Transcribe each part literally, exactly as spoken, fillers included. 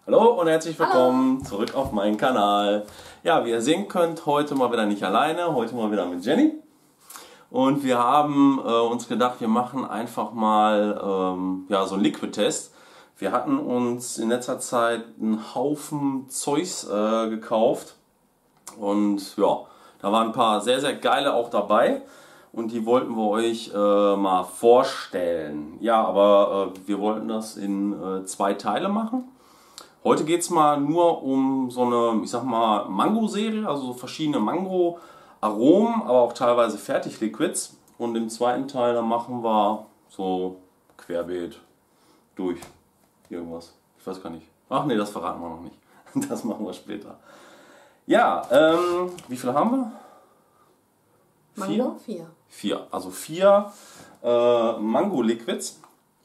Hallo und herzlich willkommen Hallo. Zurück auf meinen Kanal. Ja, wie ihr sehen könnt, heute mal wieder nicht alleine, heute mal wieder mit Jenny. Und wir haben äh, uns gedacht, wir machen einfach mal ähm, ja, so einen Liquid-Test. Wir hatten uns in letzter Zeit einen Haufen Zeugs äh, gekauft. Und ja, da waren ein paar sehr, sehr geile auch dabei. Und die wollten wir euch äh, mal vorstellen. Ja, aber äh, wir wollten das in äh, zwei Teile machen. Heute geht es mal nur um so eine, ich sag mal, Mango-Serie, also so verschiedene Mango-Aromen, aber auch teilweise Fertig-Liquids. Und im zweiten Teil, da machen wir so querbeet durch irgendwas. Ich weiß gar nicht. Ach nee, das verraten wir noch nicht. Das machen wir später. Ja, ähm, wie viele haben wir? Mango? Vier. Vier. Also vier äh, Mango-Liquids.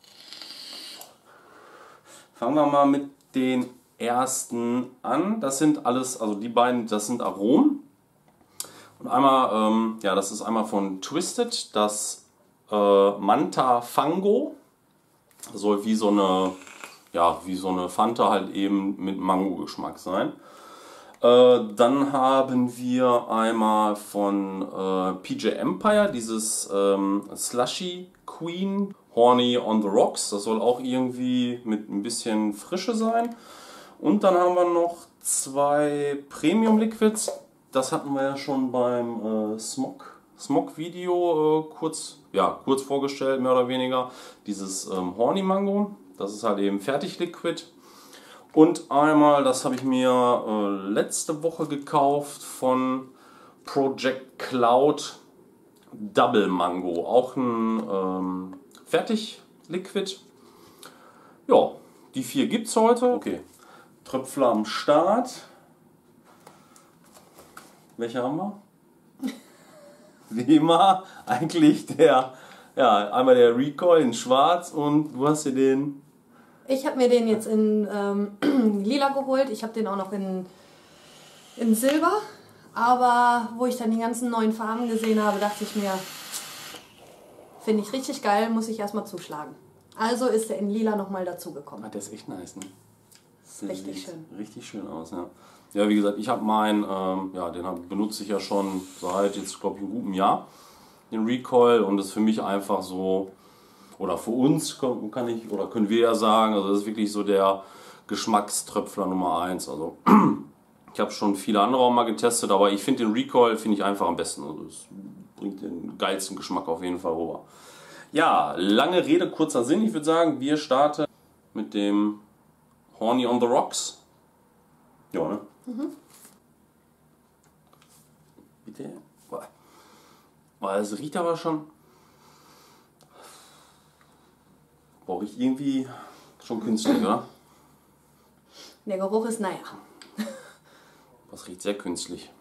Fangen wir mal mit den ersten an. Das sind alles, also die beiden, das sind Aromen. Und einmal, ähm, ja, das ist einmal von Twisted, das äh, Manta Fango. Das soll wie so eine, ja, wie so eine Fanta halt eben mit Mango-Geschmack sein. Äh, dann haben wir einmal von äh, P J Empire dieses ähm, Slushy Queen Horny on the Rocks. Das soll auch irgendwie mit ein bisschen Frische sein. Und dann haben wir noch zwei Premium Liquids. Das hatten wir ja schon beim äh, Smog, Smog Video äh, kurz, ja, kurz vorgestellt, mehr oder weniger. Dieses ähm, Horny Mango. Das ist halt eben Fertig-Liquid. Und einmal, das habe ich mir äh, letzte Woche gekauft von Project Cloud Double Mango. Auch ein ähm, Fertig-Liquid. Ja, die vier gibt es heute. Okay, Tröpfler am Start. Welche haben wir? Wie immer, eigentlich der, ja, einmal der Recoil in schwarz und du hast hier den... Ich habe mir den jetzt in ähm, lila geholt. Ich habe den auch noch in, in Silber. Aber wo ich dann die ganzen neuen Farben gesehen habe, dachte ich mir, finde ich richtig geil, muss ich erstmal zuschlagen. Also ist der in lila nochmal dazugekommen. Ah, der ist echt nice, ne? Das ist richtig schön. Richtig schön aus, ja. Ja, wie gesagt, ich habe meinen, ähm, ja, den hab, benutze ich ja schon seit jetzt, glaube ich, einem guten Jahr, den Recoil. Und das ist für mich einfach so... Oder für uns kann ich, oder können wir ja sagen, also das ist wirklich so der Geschmackströpfler Nummer eins. Also ich habe schon viele andere auch mal getestet, aber ich finde den Recoil finde ich einfach am besten. Also es bringt den geilsten Geschmack auf jeden Fall rüber. Ja, lange Rede, kurzer Sinn. Ich würde sagen, wir starten mit dem Horny on the Rocks. Ja, ne? Mhm. Bitte. Weil es riecht aber schon... Brauche ich irgendwie schon künstlich, oder? Der Geruch ist naja. Das riecht sehr künstlich.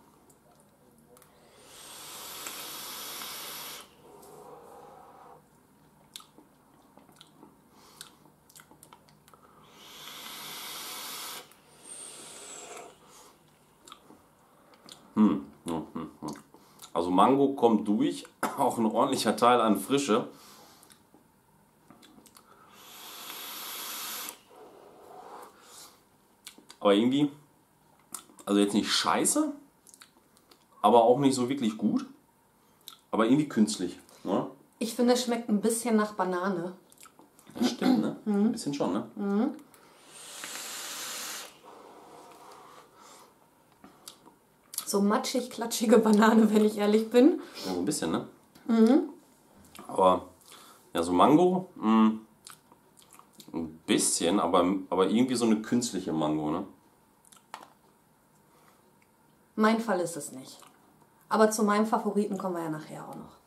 Hm. Hm, hm, hm. Also Mango kommt durch, auch ein ordentlicher Teil an Frische. Aber irgendwie, also jetzt nicht scheiße, aber auch nicht so wirklich gut, aber irgendwie künstlich. Ne? Ich finde, es schmeckt ein bisschen nach Banane. Das stimmt, ne? Mhm. Ein bisschen schon, ne? Mhm. So matschig, klatschige Banane, wenn ich ehrlich bin. Ja, so ein bisschen, ne? Mhm. Aber, ja, so Mango, mh, ein bisschen, aber, aber irgendwie so eine künstliche Mango, ne? Mein Fall ist es nicht. Aber zu meinem Favoriten kommen wir ja nachher auch noch.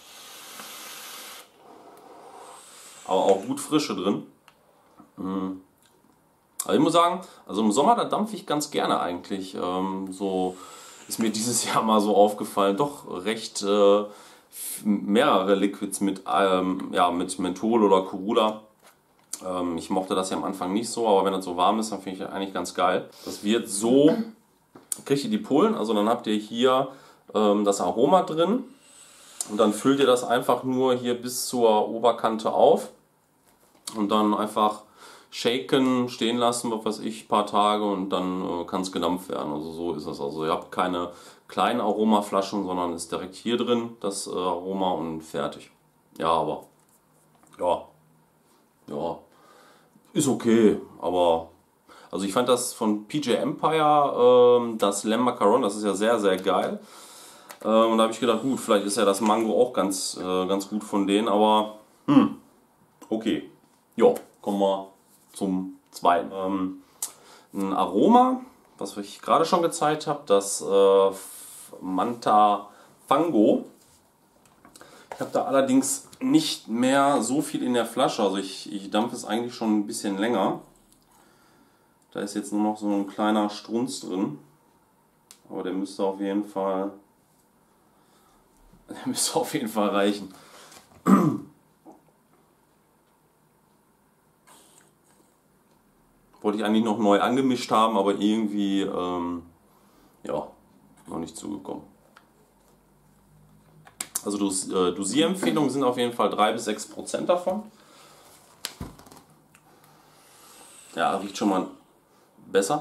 Aber auch gut Frische drin. Mhm. Also ich muss sagen, also im Sommer, da dampfe ich ganz gerne eigentlich. Ähm, so ist mir dieses Jahr mal so aufgefallen, doch recht äh, mehrere Liquids mit, ähm, ja, mit Menthol oder Corula. Ähm, ich mochte das ja am Anfang nicht so, aber wenn das so warm ist, dann finde ich das eigentlich ganz geil. Das wird so, kriegt ihr die Pullen, also dann habt ihr hier ähm, das Aroma drin und dann füllt ihr das einfach nur hier bis zur Oberkante auf und dann einfach shaken, stehen lassen, was weiß ich, ein paar Tage und dann äh, kann es gedampft werden. Also so ist es. Also ihr habt keine kleinen Aromaflaschen, sondern ist direkt hier drin das äh, Aroma und fertig. Ja, aber ja, ja, ist okay, aber also ich fand das von P J Empire, ähm, das Lamb Macaron, das ist ja sehr, sehr geil. Ähm, und da habe ich gedacht, gut, vielleicht ist ja das Mango auch ganz, äh, ganz gut von denen, aber hm, okay. Jo, kommen wir zum zweiten. Ähm, ein Aroma, was ich gerade schon gezeigt habe, das äh, Manta Fango. Ich habe da allerdings nicht mehr so viel in der Flasche, also ich, ich dampfe es eigentlich schon ein bisschen länger. Da ist jetzt nur noch so ein kleiner Strunz drin, aber der müsste auf jeden Fall, der müsste auf jeden Fall reichen. Wollte ich eigentlich noch neu angemischt haben, aber irgendwie, ähm, ja, noch nicht zugekommen. Also Dos äh, Dosierempfehlungen sind auf jeden Fall drei bis sechs Prozent davon. Ja, riecht schon mal besser.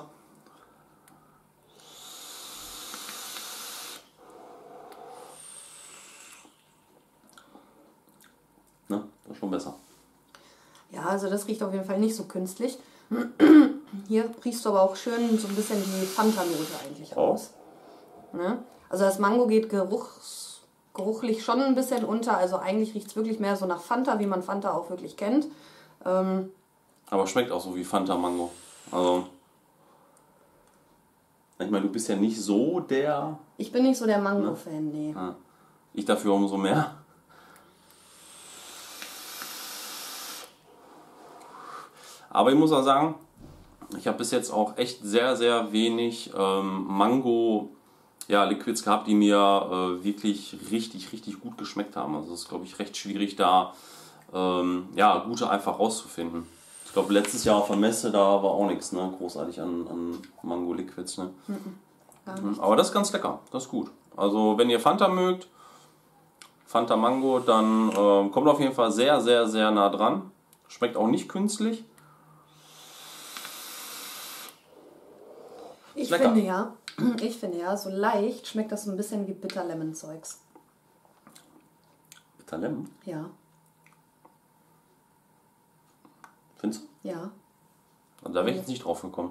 Ne, das ist schon besser. Ja, also das riecht auf jeden Fall nicht so künstlich. Hier riechst du aber auch schön so ein bisschen die Fanta-Note eigentlich raus. Ne? Also das Mango geht geruchs, geruchlich schon ein bisschen unter. Also eigentlich riecht es wirklich mehr so nach Fanta, wie man Fanta auch wirklich kennt. Ähm, aber schmeckt auch so wie Fanta Mango. Also ich meine, du bist ja nicht so der... Ich bin nicht so der Mango-Fan, nee. Ja. Ich dafür umso mehr. Aber ich muss auch sagen, ich habe bis jetzt auch echt sehr, sehr wenig ähm, Mango ja, Liquids gehabt, die mir äh, wirklich richtig, richtig gut geschmeckt haben. Also es ist, glaube ich, recht schwierig, da ähm, ja, gute einfach rauszufinden. Ich glaube, letztes Jahr auf der Messe, da war auch nichts, ne, großartig an, an Mango Liquids. Ne? Mhm. Aber das ist ganz lecker, das ist gut. Also wenn ihr Fanta mögt, Fanta Mango, dann äh, kommt auf jeden Fall sehr, sehr, sehr nah dran. Schmeckt auch nicht künstlich. Ich finde ja, ich finde ja, so leicht schmeckt das so ein bisschen wie Bitter Lemon Zeugs. Bitter Lemon? Ja. Findest du? Ja. Also da wäre ich jetzt nicht drauf gekommen.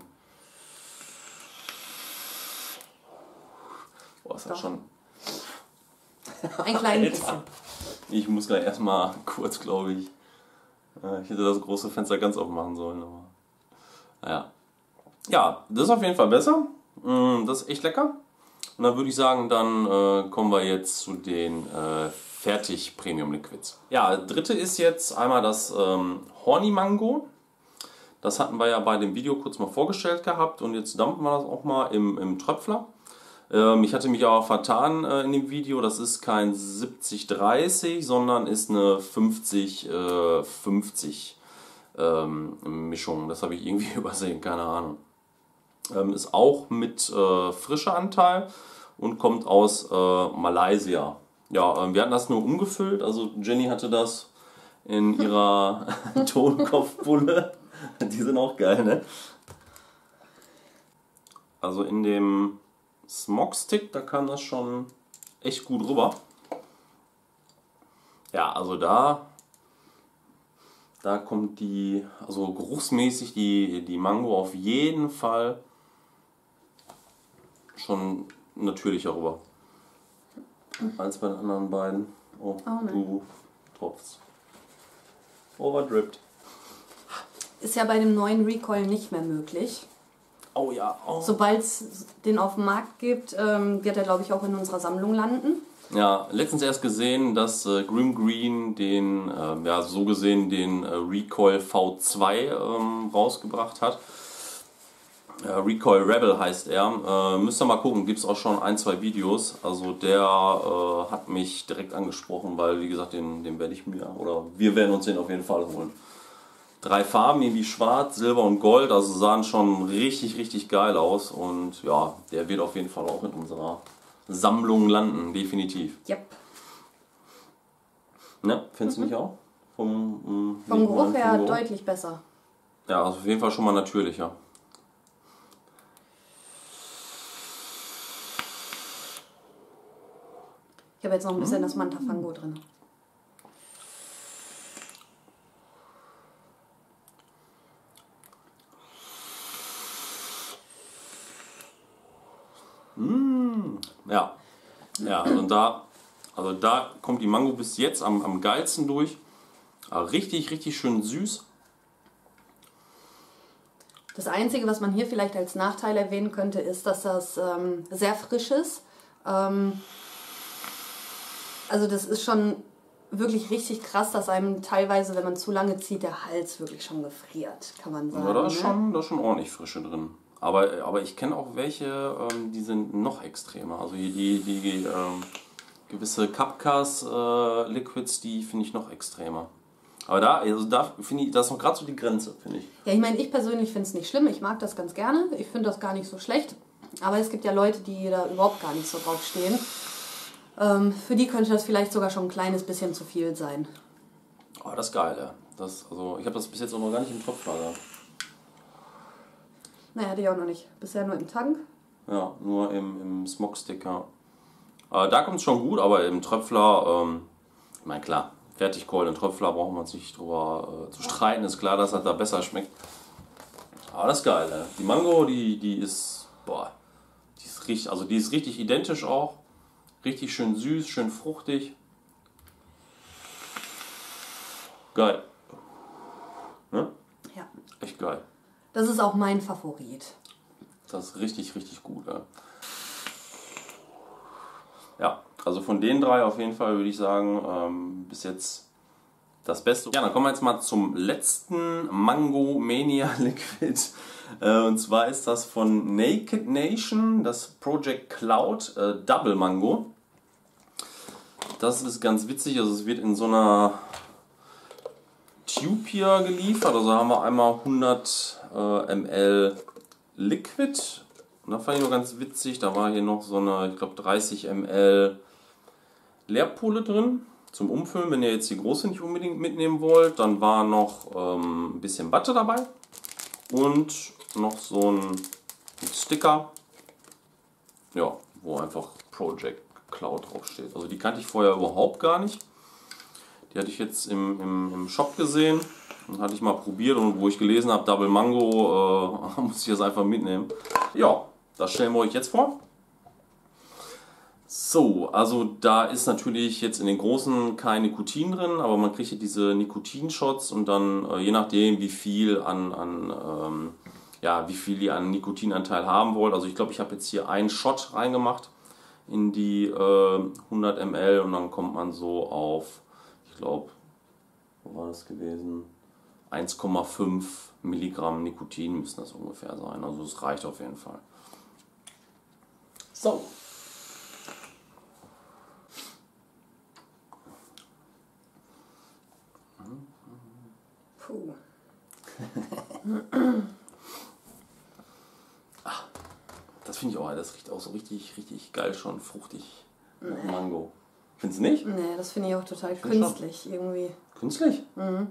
Boah, ist das schon... Ein kleines bisschen. Ich muss gleich erstmal kurz, glaube ich... Ich hätte das große Fenster ganz aufmachen sollen, aber... Naja. Ja, das ist auf jeden Fall besser. Das ist echt lecker. Und dann würde ich sagen, dann äh, kommen wir jetzt zu den äh, Fertig Premium Liquids. Ja, dritte ist jetzt einmal das ähm, Horny Mango. Das hatten wir ja bei dem Video kurz mal vorgestellt gehabt und jetzt dampfen wir das auch mal im, im Tröpfler. Ähm, ich hatte mich aber vertan äh, in dem Video. Das ist kein siebzig dreißig, sondern ist eine fünfzig fünfzig ähm, Mischung. Das habe ich irgendwie übersehen, keine Ahnung. Ähm, ist auch mit äh, frischer Anteil und kommt aus äh, Malaysia. Ja, ähm, wir hatten das nur umgefüllt, also Jenny hatte das in ihrer Tonkopfbulle. Die sind auch geil, ne? Also in dem Smog-Stick, da kam das schon echt gut rüber. Ja, also da, da kommt die, also geruchsmäßig die, die Mango auf jeden Fall schon natürlicher rüber als bei den anderen beiden. Oh, Oh du tropfst. Overdrippt. Ist ja bei dem neuen Recoil nicht mehr möglich. Oh ja. Oh. Sobald es den auf dem Markt gibt, ähm, wird er, glaube ich, auch in unserer Sammlung landen. Ja, letztens erst gesehen, dass äh, Grimm Green den, äh, ja, so gesehen den äh, Recoil V zwei ähm, rausgebracht hat. Äh, Recoil Rebel heißt er. Äh, müsst ihr mal gucken, gibt es auch schon ein, zwei Videos. Also der äh, hat mich direkt angesprochen, weil wie gesagt, den, den werde ich mir, oder wir werden uns den auf jeden Fall holen. Drei Farben, irgendwie schwarz, silber und gold, also sahen schon richtig, richtig geil aus. Und ja, der wird auf jeden Fall auch in unserer Sammlung landen, definitiv. Yep. Ne, findest du nicht auch? Vom, Vom Geruch her deutlich besser. Ja, also auf jeden Fall schon mal natürlicher. Ich habe jetzt noch ein bisschen das Mantafango drin. Mmh. Ja, ja, also da, also da kommt die Mango bis jetzt am, am geilsten durch. Aber richtig, richtig schön süß. Das Einzige, was man hier vielleicht als Nachteil erwähnen könnte, ist, dass das ähm, sehr frisch ist. Ähm, also das ist schon wirklich richtig krass, dass einem teilweise, wenn man zu lange zieht, der Hals wirklich schon gefriert, kann man sagen. Ja, da ist, ne? schon, da ist schon ordentlich Frische drin. Aber, aber ich kenne auch welche, ähm, die sind noch extremer. Also hier die, die ähm, gewisse Cupcas äh, Liquids, die finde ich noch extremer. Aber da, also da finde ich, das ist noch gerade so die Grenze, finde ich. Ja, ich meine, ich persönlich finde es nicht schlimm. Ich mag das ganz gerne. Ich finde das gar nicht so schlecht. Aber es gibt ja Leute, die da überhaupt gar nicht so drauf stehen. Ähm, für die könnte das vielleicht sogar schon ein kleines bisschen zu viel sein. Oh, das ist geil, ja. Das, also, ich habe das bis jetzt auch noch gar nicht im Topflager gehabt. Naja, hatte ich auch noch nicht. Bisher nur im Tank. Ja, nur im, im Smokesticker. Äh, da kommt es schon gut, aber im Tröpfler, ähm, ich meine klar, Fertigkohl und Tröpfler brauchen wir uns nicht drüber äh, zu streiten. Ist klar, dass das da besser schmeckt. Aber das ist geil, ne? Die Mango, die, die ist, boah, die ist richtig, also die ist richtig identisch auch. Richtig schön süß, schön fruchtig. Geil. Ne? Ja. Echt geil. Das ist auch mein Favorit. Das ist richtig, richtig gut. Ja. Ja, also von den drei auf jeden Fall würde ich sagen, ähm, bis jetzt das Beste. Ja, dann kommen wir jetzt mal zum letzten Mango Mania Liquid. Äh, und zwar ist das von Naked Nation, das Project Cloud äh, Double Mango. Das ist ganz witzig, also es wird in so einer Tube hier geliefert. Also haben wir einmal hundert äh, Milliliter Liquid. Und da fand ich noch ganz witzig, da war hier noch so eine, ich glaube dreißig Milliliter Leerpulle drin zum Umfüllen, wenn ihr jetzt die große nicht unbedingt mitnehmen wollt. Dann war noch ähm, ein bisschen Watte dabei und noch so ein Sticker, ja, wo einfach Project Cloud draufsteht. Also die kannte ich vorher überhaupt gar nicht. Die hatte ich jetzt im, im, im Shop gesehen und hatte ich mal probiert und wo ich gelesen habe, Double Mango, äh, muss ich das einfach mitnehmen. Ja, das stellen wir euch jetzt vor. So, also da ist natürlich jetzt in den großen kein Nikotin drin, aber man kriegt hier diese Nikotinshots und dann äh, je nachdem wie viel an, an ähm, ja, wie viel ihr an Nikotinanteil haben wollt. Also ich glaube, ich habe jetzt hier einen Shot reingemacht in die äh, hundert Milliliter und dann kommt man so auf, ich glaube, wo war das gewesen? eins Komma fünf Milligramm Nikotin müssen das ungefähr sein. Also es reicht auf jeden Fall. So. Puh. Ach, das finde ich auch, das riecht auch so richtig, richtig geil schon, fruchtig. Nach Nee. Mango. Findest du nicht? Nee, das finde ich auch total Find künstlich schon. irgendwie. Künstlich? Mhm.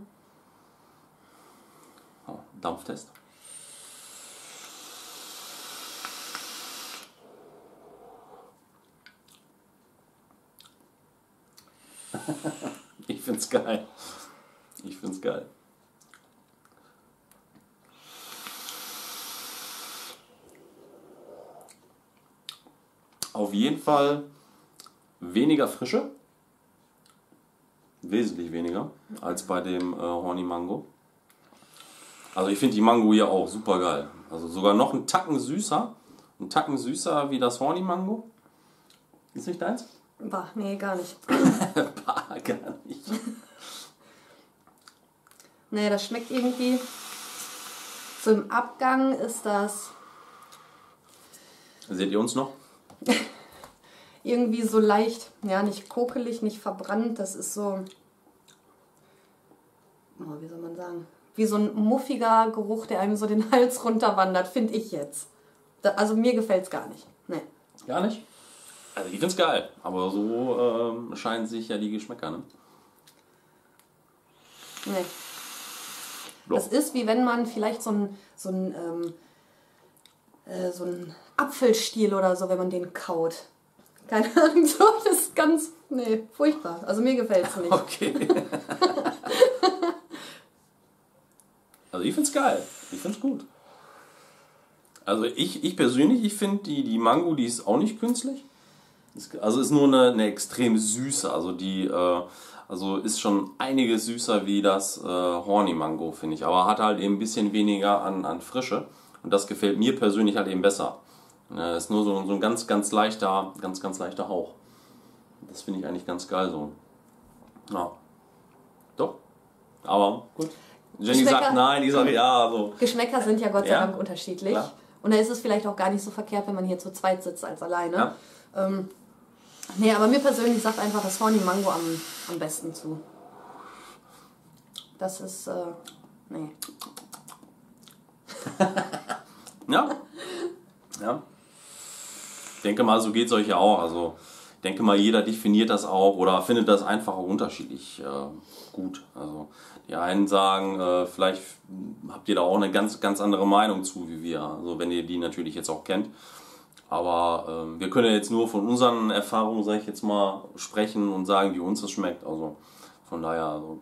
Oh, Dampftest. Ich find's geil. Ich find's geil. Auf jeden Fall weniger Frische. Wesentlich weniger als bei dem äh, Horny Mango. Also ich finde die Mango hier auch super geil. Also sogar noch einen Tacken süßer. Einen Tacken süßer wie das Horny Mango. Ist nicht deins? Bah, nee, gar nicht. Bah, gar nicht. Nee, das schmeckt irgendwie. So im Abgang ist das Seht ihr uns noch? irgendwie so leicht, ja, nicht kokelig, nicht verbrannt. Das ist so, oh, wie soll man sagen, wie so ein muffiger Geruch, der einem so den Hals runterwandert, finde ich jetzt. Da, also mir gefällt es gar nicht. Nee. Gar nicht? Also ich find's geil, aber so ähm, scheinen sich ja die Geschmäcker, ne? Nee. Doch. Das ist wie wenn man vielleicht so ein, so ein, ähm, äh, so ein Apfelstiel oder so, wenn man den kaut. Keine Ahnung, so, das ist ganz, nee, furchtbar. Also mir gefällt es nicht. Okay. Also ich find's geil. Ich find's gut. Also ich, ich persönlich, ich finde die, die Mango, die ist auch nicht künstlich. Also ist nur eine, eine extrem süße. Also die äh, also ist schon einiges süßer wie das äh, Horny Mango, finde ich. Aber hat halt eben ein bisschen weniger an, an Frische. Und das gefällt mir persönlich halt eben besser. Äh, ist nur so, so ein ganz, ganz leichter, ganz, ganz leichter Hauch. Das finde ich eigentlich ganz geil so. Ja. Doch. Aber gut. Jenny Geschmäcker- sagt nein, ich sage ja. So. Geschmäcker sind ja Gott sei Ja, Dank unterschiedlich. klar. Und da ist es vielleicht auch gar nicht so verkehrt, wenn man hier zu zweit sitzt als alleine. Ja. Ähm, nee, aber mir persönlich sagt einfach das Horny Mango am, am besten zu. Das ist, äh, nee. Ja. Ja. Ich denke mal, so geht es euch ja auch. Also ich denke mal, jeder definiert das auch oder findet das einfach auch unterschiedlich äh, gut. Also die einen sagen, äh, vielleicht habt ihr da auch eine ganz, ganz andere Meinung zu wie wir. Also wenn ihr die natürlich jetzt auch kennt. Aber äh, wir können ja jetzt nur von unseren Erfahrungen, sage ich jetzt mal, sprechen und sagen, wie uns das schmeckt. Also von daher, also,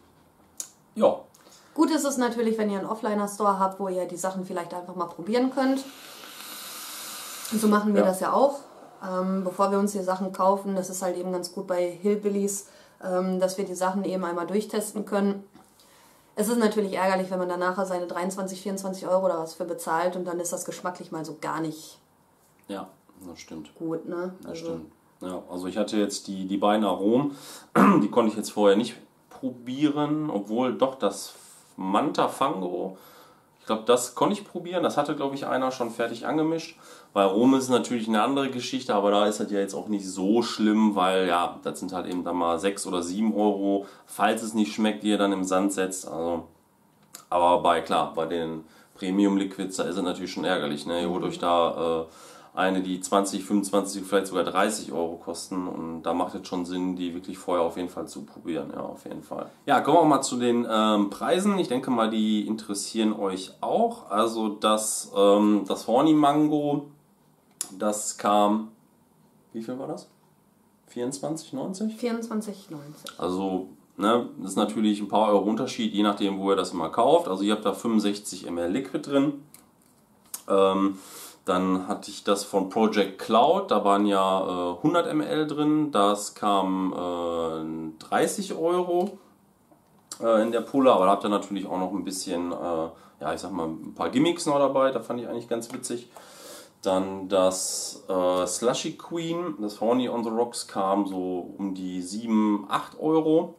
ja. Gut ist es natürlich, wenn ihr einen Offliner-Store habt, wo ihr die Sachen vielleicht einfach mal probieren könnt. Und so machen wir Ja. das ja auch. Ähm, bevor wir uns die Sachen kaufen, das ist halt eben ganz gut bei Hillbillies, ähm, dass wir die Sachen eben einmal durchtesten können. Es ist natürlich ärgerlich, wenn man dann nachher seine dreiundzwanzig, vierundzwanzig Euro oder was für bezahlt und dann ist das geschmacklich mal so gar nicht Ja, das stimmt. gut, ne? Das Also, stimmt. Ja, also ich hatte jetzt die, die beiden Aromen, die konnte ich jetzt vorher nicht probieren, obwohl doch das Manta Fango, ich glaube, das konnte ich probieren. Das hatte, glaube ich, einer schon fertig angemischt. Bei Aromen ist es natürlich eine andere Geschichte, aber da ist das ja jetzt auch nicht so schlimm, weil ja, das sind halt eben dann mal sechs oder sieben Euro, falls es nicht schmeckt, die ihr dann im Sand setzt. Also, aber bei, klar, bei den Premium Liquids, da ist es natürlich schon ärgerlich. Ne? Ihr holt euch da äh, eine, die zwanzig, fünfundzwanzig, vielleicht sogar dreißig Euro kosten und da macht es schon Sinn, die wirklich vorher auf jeden Fall zu probieren. Ja, auf jeden Fall. Ja, kommen wir mal zu den ähm, Preisen. Ich denke mal, die interessieren euch auch. Also das, ähm, das Horny Mango, das kam, wie viel war das? vierundzwanzig neunzig? vierundzwanzig neunzig. Also, ne, das ist natürlich ein paar Euro Unterschied, je nachdem, wo ihr das immer kauft. Also, ihr habt da fünfundsechzig Milliliter Liquid drin. Ähm, dann hatte ich das von Project Cloud, da waren ja äh, hundert Milliliter drin. Das kam äh, dreißig Euro äh, in der Pulle, aber da habt ihr natürlich auch noch ein bisschen, äh, ja, ich sag mal, ein paar Gimmicks noch dabei. Da fand ich eigentlich ganz witzig. Dann das äh, Slushy Queen, das Horny on the Rocks, kam so um die sieben, acht Euro.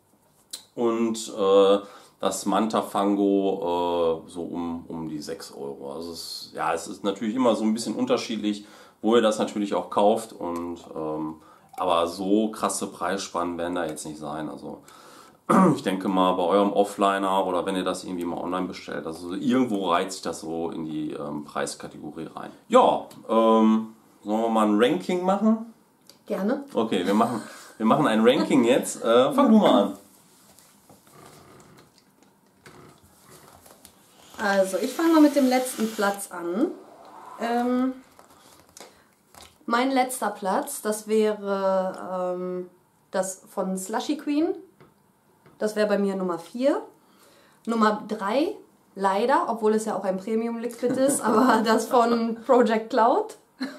Und äh, das Manta Fango äh, so um, um die sechs Euro. Also es, ja, es ist natürlich immer so ein bisschen unterschiedlich, wo ihr das natürlich auch kauft. Und, ähm, aber so krasse Preisspannen werden da jetzt nicht sein. Also ich denke mal, bei eurem Offliner oder wenn ihr das irgendwie mal online bestellt, also irgendwo reiht sich das so in die ähm, Preiskategorie rein. Ja, ähm, sollen wir mal ein Ranking machen? Gerne. Okay, wir machen, wir machen ein Ranking jetzt. Äh, fang du mal an. Also, ich fange mal mit dem letzten Platz an. Ähm, mein letzter Platz, das wäre ähm, das von Slushy Queen. Das wäre bei mir Nummer vier. Nummer drei, leider, obwohl es ja auch ein Premium Liquid ist, aber das von Project Cloud.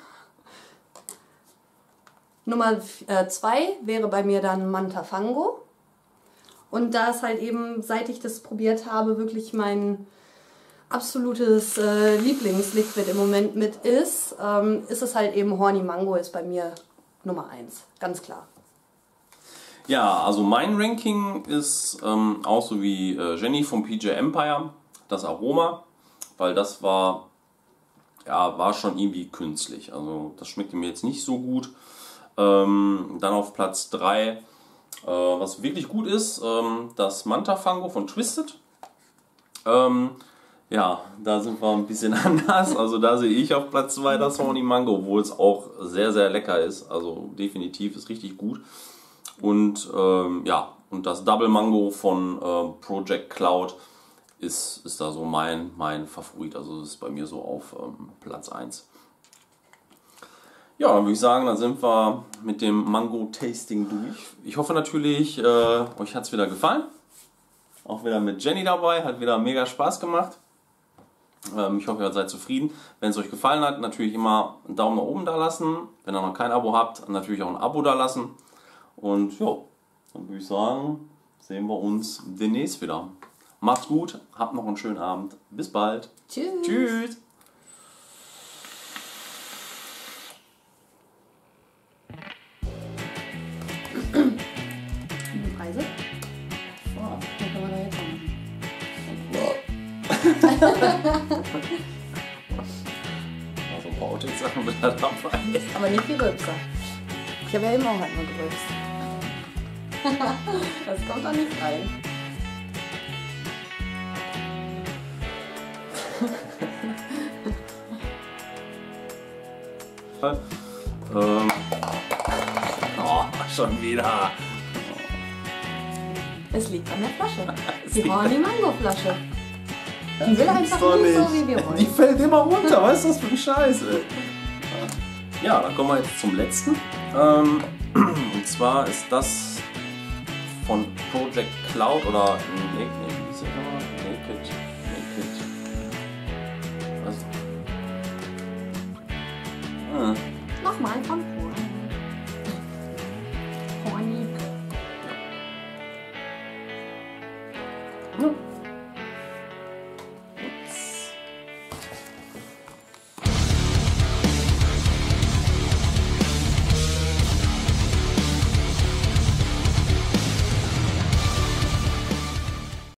Nummer zwei wäre bei mir dann Manta Fango. Und da es halt eben, seit ich das probiert habe, wirklich mein absolutes äh, Lieblingsliquid im Moment mit ist, ähm, ist es halt eben Horny Mango ist bei mir Nummer eins, ganz klar. Ja, also mein Ranking ist ähm, auch so wie äh, Jenny vom P J Empire, das Aroma, weil das war, ja, war schon irgendwie künstlich. Also das schmeckte mir jetzt nicht so gut. Ähm, dann auf Platz drei, äh, was wirklich gut ist, ähm, das Manta Fango von Twisted. Ähm, ja, da sind wir ein bisschen anders. Also da sehe ich auf Platz zwei das Horny Mango, obwohl es auch sehr, sehr lecker ist. Also definitiv ist richtig gut. Und ähm, ja, und das Double Mango von äh, Project Cloud ist, ist da so mein, mein Favorit. Also das ist bei mir so auf ähm, Platz eins. Ja, dann würde ich sagen, dann sind wir mit dem Mango-Tasting durch. Ich hoffe natürlich, äh, euch hat es wieder gefallen. Auch wieder mit Jenny dabei, hat wieder mega Spaß gemacht. Ähm, ich hoffe, ihr seid zufrieden. Wenn es euch gefallen hat, natürlich immer einen Daumen nach oben da lassen. Wenn ihr noch kein Abo habt, natürlich auch ein Abo da lassen. Und ja, dann würde ich sagen, sehen wir uns demnächst wieder. Macht's gut, habt noch einen schönen Abend. Bis bald. Tschüss. Tschüss. Die Preise? Oh, dann können wir da jetzt machen. Also ein paar Outtakes-Sachen mit dabei. Aber nicht die Rülpser. Ich habe ja eben auch halt mal gerülpst. Das kommt doch nicht rein. ähm. Oh, schon wieder. Es liegt an der Flasche. Es Die liegt- Horny Mango Flasche. Die will einfach Doch nicht so, nicht. wie wir wollen. Die fällt immer runter, was ist das für ein Scheiß, ey? Ja, dann kommen wir jetzt zum letzten. Ähm, und zwar ist das von Project Cloud oder nee, nee, wie ist das nochmal? Naked. Naked. Was? Ah. Nochmal, komm.